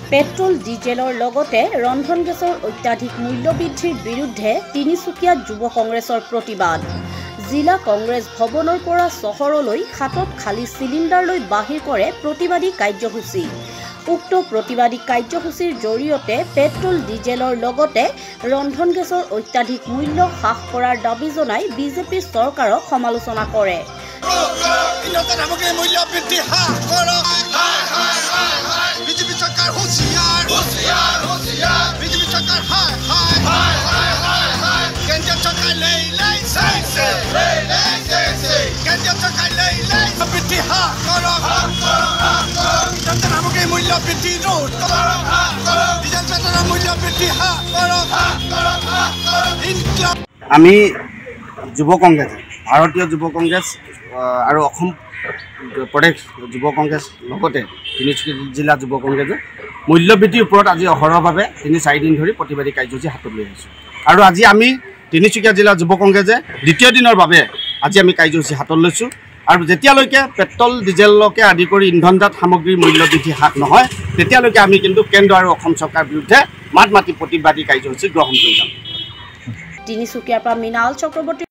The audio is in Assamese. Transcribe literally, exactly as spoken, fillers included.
পেট্ৰল ডিজেলৰ লগতে ৰন্ধন গেছৰ অত্যাধিক মূল্য বৃদ্ধিৰ বিৰুদ্ধে তিনিচুকীয়া যুৱ কংগ্ৰেছৰ প্ৰতিবাদ। জিলা কংগ্ৰেছ ভৱনৰ পৰা চহৰলৈ হাতত খালী চিলিণ্ডাৰ লৈ বাহিৰ কৰে প্ৰতিবাদী কাৰ্যসূচী। উক্ত প্ৰতিবাদী কাৰ্যসূচীৰ জৰিয়তে পেট্ৰল ডিজেলৰ লগতে ৰন্ধন গেছৰ অত্যাধিক মূল্য হ্ৰাস কৰাৰ দাবী জনাই বিজেপি চৰকাৰক সমালোচনা কৰে। আমি যুৱ কংগ্ৰেছ ভাৰতীয় যুৱ কংগ্ৰেছ আৰু অসম প্ৰদেশ যুৱ কংগ্ৰেছ লগতে তিনিচুকীয়া জিলা যুৱ কংগ্ৰেছে মূল্যবৃদ্ধিৰ ওপৰত আজি অহৰহভাৱে তিনি চাৰিদিন ধৰি প্ৰতিবাদী কাৰ্যসূচী হাতত লৈ আহিছোঁ। আৰু আজি আমি তিনিচুকীয়া জিলা যুৱ কংগ্ৰেছে দ্বিতীয় দিনৰ বাবে আজি আমি কাৰ্যসূচী হাতত লৈছোঁ। আৰু যেতিয়ালৈকে পেট্ৰল ডিজেলকে আদি কৰি ইন্ধনজাত সামগ্ৰীৰ মূল্যবৃদ্ধি হ্ৰাস নহয় তেতিয়ালৈকে আমি কিন্তু কেন্দ্ৰ আৰু অসম চৰকাৰৰ বিৰুদ্ধে মাত মাতি প্ৰতিবাদী কাৰ্যসূচী গ্ৰহণ কৰি যাম। তিনিচুকীয়াৰ পৰা মৃণাল চক্ৰৱৰ্তী।